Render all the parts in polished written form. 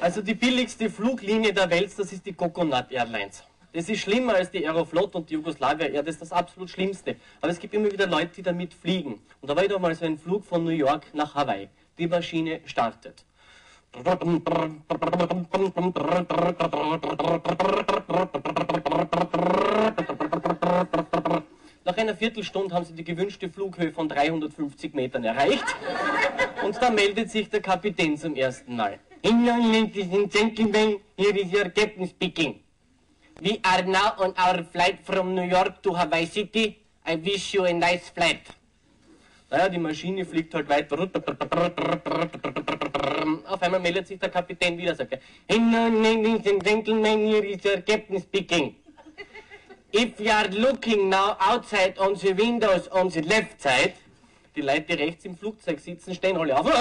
Also die billigste Fluglinie der Welt, das ist die Coconut Airlines. Das ist schlimmer als die Aeroflot und die Yugoslavia Air, das ist das absolut Schlimmste. Aber es gibt immer wieder Leute, die damit fliegen. Und da war wieder mal so ein Flug von New York nach Hawaii. Die Maschine startet. Nach einer Viertelstunde haben sie die gewünschte Flughöhe von 350 Metern erreicht. Und da meldet sich der Kapitän zum ersten Mal. Ladies and gentlemen, here is your captain speaking. We are now on our flight from New York to Hawaii City. I wish you a nice flight. Naja, die Maschine fliegt halt weiter. Auf einmal meldet sich der Kapitän wieder, sagt er. Ladies and gentlemen, here is your captain speaking. If you are looking now outside on the windows on the left side, die Leute, die rechts im Flugzeug sitzen, stehen alle auf.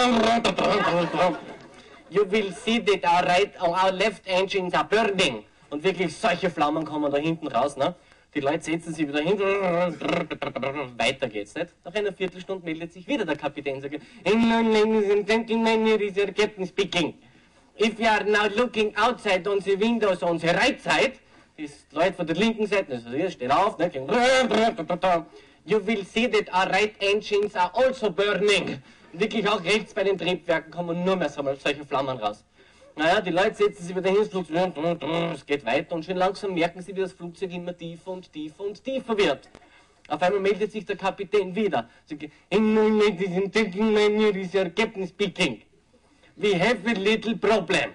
You will see that our left engines are burning. Und wirklich solche Flammen kommen da hinten raus. Ne? Die Leute setzen sich wieder hin. Weiter geht's nicht. Nach einer Viertelstunde meldet sich wieder der Kapitän. Sagt, ladies and gentlemen, here is your captain speaking. If you are now looking outside on the windows on the right side, die Leute von der linken Seite, also hier steht auf, ne? You will see that our right engines are also burning. Wirklich auch rechts bei den Triebwerken kommen nur mehr solche Flammen raus. Naja, die Leute setzen sich wieder hin, das Flugzeug, es geht weiter und schon langsam merken sie, wie das Flugzeug immer tiefer und tiefer und tiefer wird. Auf einmal meldet sich der Kapitän wieder. Sagt, ladies and gentlemen, here is your captain speaking. We have a little problem.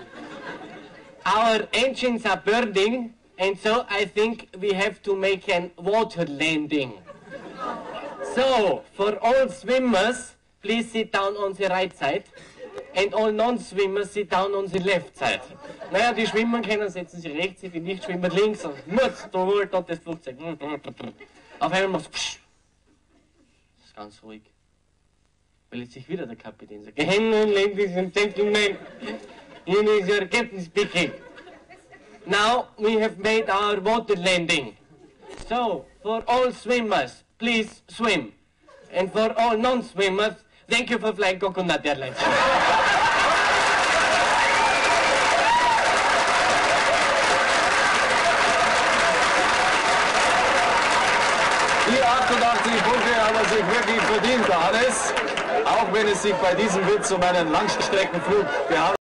Our engines are burning and so I think we have to make an water landing. So, for all swimmers, please sit down on the right side. And all non-swimmers sit down on the left side. Naja, die schwimmen können, setzen sich rechts, die nicht schwimmen links. Und Mutz, da holt dort das Flugzeug. Auf einmal macht es. Das ist ganz ruhig. Meldet sich wieder der Kapitän. Sagt, ladies and gentlemen, here is your captain speaking. Now we have made our water landing. So, for all swimmers, please swim. And for all non-swimmers, thank you for flying Coconut Airlines. Die 88 Punkte haben er sich wirklich verdient, Hannes. Auch wenn es sich bei diesem Witz um einen Langstreckenflug gehandelt hat.